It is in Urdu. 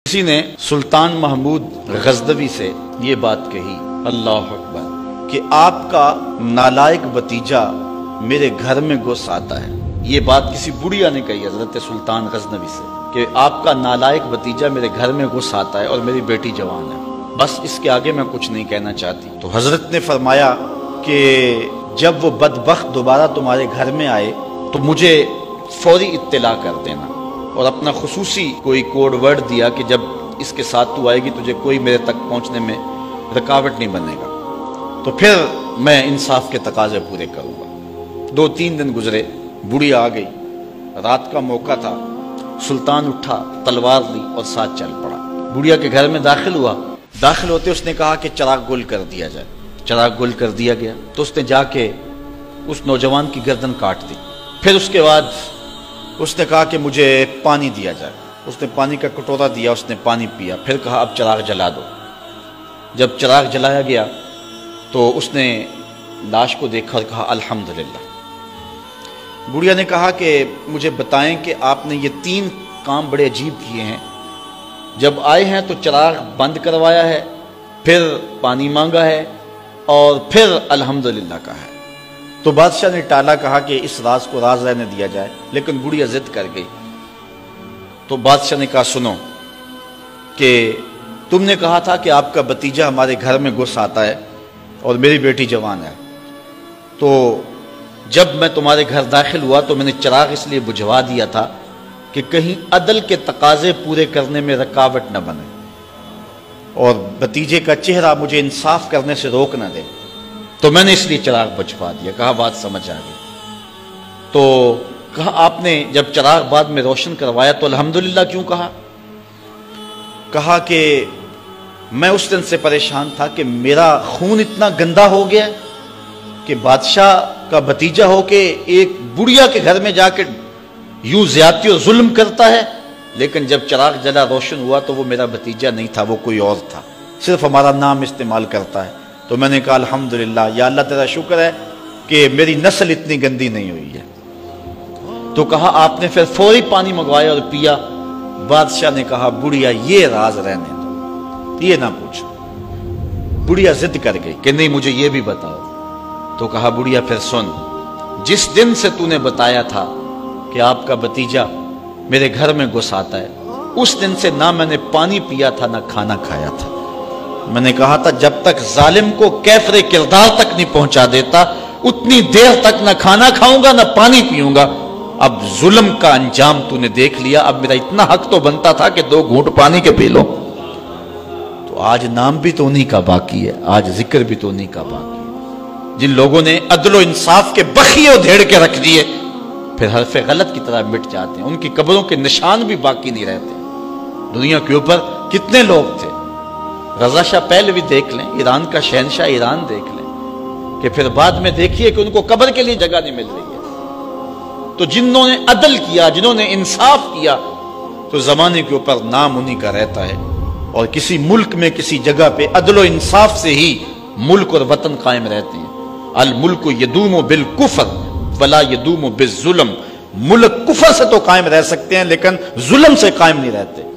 کسی نے سلطان محمود غزنوی سے یہ بات کہی، اللہ اکبر، کہ آپ کا نالائق بھتیجا میرے گھر میں گھس آتا ہے۔ یہ بات کسی بڑھیا نے کہی حضرت سلطان غزنوی سے کہ آپ کا نالائق بھتیجا میرے گھر میں گھس آتا ہے اور میری بیٹی جوان ہے، بس اس کے آگے میں کچھ نہیں کہنا چاہتی۔ تو حضرت نے فرمایا کہ جب وہ بدبخت دوبارہ تمہارے گھر میں آئے تو مجھے فوری اطلاع کر دینا، اور اپنا خصوصی کوئی کوڈ ورڈ دیا کہ جب اس کے ساتھ تو آئے گی تجھے کوئی میرے تک پہنچنے میں رکاوٹ نہیں بنے گا، تو پھر میں انصاف کے تقاضے پورے کروں گا۔ 2-3 دن گزرے، بڑھی آ گئی، رات کا موقع تھا، سلطان اٹھا، تلوار لی اور ساتھ چل پڑا۔ بڑھیا کے گھر میں داخل ہوا، داخل ہوتے اس نے کہا کہ چراغ گل کر دیا جائے۔ چراغ گل کر دیا گیا تو اس نے جا کے اس نوجوان کی گردن کاٹ دی۔ پھر اس کے بعد اس نے کہا کہ مجھے پانی دیا جائے۔ اس نے پانی کا کٹورا دیا، اس نے پانی پیا، پھر کہا اب چراغ جلا دو۔ جب چراغ جلایا گیا تو اس نے لاش کو دیکھا اور کہا الحمدللہ۔ بڑھیا نے کہا کہ مجھے بتائیں کہ آپ نے یہ 3 کام بڑے عجیب کیے ہیں، جب آئے ہیں تو چراغ بند کروایا ہے، پھر پانی مانگا ہے، اور پھر الحمدللہ کہا ہے۔ تو بادشاہ نے ٹالا، کہا کہ اس راز کو راز رہنے دیا جائے، لیکن بڑھیا ضد کر گئی۔ تو بادشاہ نے کہا سنو کہ تم نے کہا تھا کہ آپ کا بھتیجا ہمارے گھر میں گھس آتا ہے اور میری بیٹی جوان ہے، تو جب میں تمہارے گھر داخل ہوا تو میں نے چراغ اس لیے بجھوا دیا تھا کہ کہیں عدل کے تقاضے پورے کرنے میں رکاوٹ نہ بنے اور بھتیجے کا چہرہ مجھے انصاف کرنے سے روک نہ دے، تو میں نے اس لیے چراغ بجھوا دیا۔ کہا بات سمجھ آ گئی۔ تو کہا آپ نے جب چراغ بعد میں روشن کروایا تو الحمدللہ کیوں کہا؟ کہا کہ میں اس دن سے پریشان تھا کہ میرا خون اتنا گندا ہو گیا کہ بادشاہ کا بھتیجا ہو کے ایک بڑھیا کے گھر میں جا کے یوں زیادتی اور ظلم کرتا ہے، لیکن جب چراغ جلا روشن ہوا تو وہ میرا بھتیجا نہیں تھا، وہ کوئی اور تھا، صرف ہمارا نام استعمال کرتا ہے۔ تو میں نے کہا الحمدللہ، یا اللہ تیرا شکر ہے کہ میری نسل اتنی گندی نہیں ہوئی ہے۔ تو کہا آپ نے پھر فوری پانی منگوایا اور پیا۔ بادشاہ نے کہا بڑھیا یہ راز رہنے دو، یہ نہ پوچھو۔ بڑھیا ضد کر گئی کہ نہیں مجھے یہ بھی بتاؤ۔ تو کہا بڑھیا پھر سن، جس دن سے تو نے بتایا تھا کہ آپ کا بھتیجا میرے گھر میں گھس آتا ہے، اس دن سے نہ میں نے پانی پیا تھا نہ کھانا کھایا تھا۔ میں نے کہا تھا جب تک ظالم کو کیفر کردار تک نہیں پہنچا دیتا اتنی دیر تک نہ کھانا کھاؤں گا نہ پانی پیوں گا۔ اب ظلم کا انجام تو نے دیکھ لیا، اب میرا اتنا حق تو بنتا تھا کہ 2 گھونٹ پانی کے پی لو۔ تو آج نام بھی تو انہی کا باقی ہے، آج ذکر بھی تو انہی کا باقی ہے۔ جن لوگوں نے عدل و انصاف کے بخیے ادھیڑ کے رکھ دیے پھر حرف غلط کی طرح مٹ جاتے ہیں، ان کی قبروں کے نشان بھی باقی نہیں رہتے۔ دنیا کے اوپر کتنے لوگ تھے، رضا شاہ پہلوی دیکھ لیں، ایران کا شہنشاہ ایران دیکھ لیں، کہ پھر بعد میں دیکھیے کہ ان کو قبر کے لیے جگہ نہیں مل رہی ہے۔ تو جنہوں نے عدل کیا، جنہوں نے انصاف کیا، تو زمانے کے اوپر نام انہی کا رہتا ہے، اور کسی ملک میں کسی جگہ پہ عدل و انصاف سے ہی ملک اور وطن قائم رہتے ہیں۔ الملک یدوم بالکفر ولا یدوم بالظلم، ملک کفر سے تو قائم رہ سکتے ہیں لیکن ظلم سے قائم نہیں رہتے۔